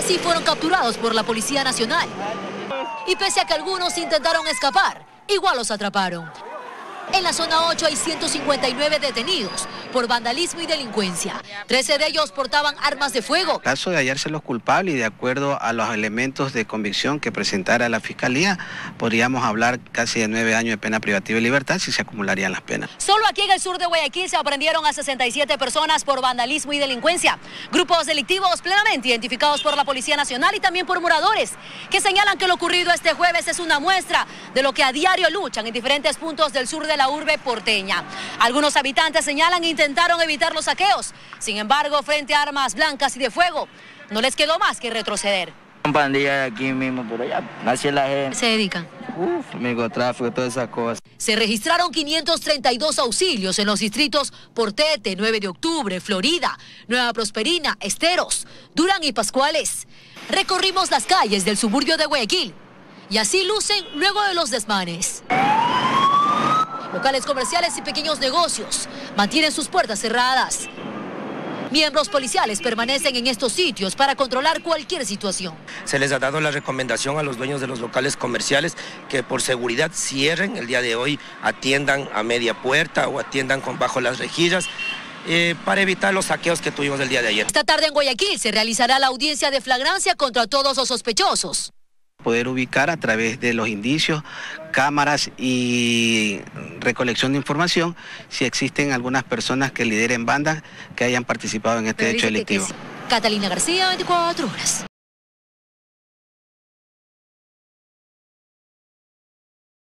Así fueron capturados por la Policía Nacional. Y pese a que algunos intentaron escapar, igual los atraparon. En la zona 8 hay 159 detenidos por vandalismo y delincuencia. 13 de ellos portaban armas de fuego. En caso de hallarse los culpables y de acuerdo a los elementos de convicción que presentara la Fiscalía, podríamos hablar casi de 9 años de pena privativa de libertad si se acumularían las penas. Solo aquí en el sur de Guayaquil se aprendieron a 67 personas por vandalismo y delincuencia. Grupos delictivos plenamente identificados por la Policía Nacional y también por moradores, que señalan que lo ocurrido este jueves es una muestra de lo que a diario luchan en diferentes puntos del sur de la urbe porteña. Algunos habitantes señalan que intentaron evitar los saqueos. Sin embargo, frente a armas blancas y de fuego, no les quedó más que retroceder. Son pandillas de aquí mismo, pero ya, así es la gente. ¿Se dedican? Microtráfico, todas esas cosas. Se registraron 532 auxilios en los distritos Portete, 9 de octubre, Florida, Nueva Prosperina, Esteros, Durán y Pascuales. Recorrimos las calles del suburbio de Guayaquil y así lucen luego de los desmanes. Locales comerciales y pequeños negocios mantienen sus puertas cerradas. Miembros policiales permanecen en estos sitios para controlar cualquier situación. Se les ha dado la recomendación a los dueños de los locales comerciales que por seguridad cierren el día de hoy, atiendan a media puerta o atiendan bajo las rejillas para evitar los saqueos que tuvimos el día de ayer. Esta tarde en Guayaquil se realizará la audiencia de flagrancia contra todos los sospechosos. Poder ubicar a través de los indicios, cámaras y recolección de información si existen algunas personas que lideren bandas que hayan participado en este hecho delictivo. Catalina García, 24 horas.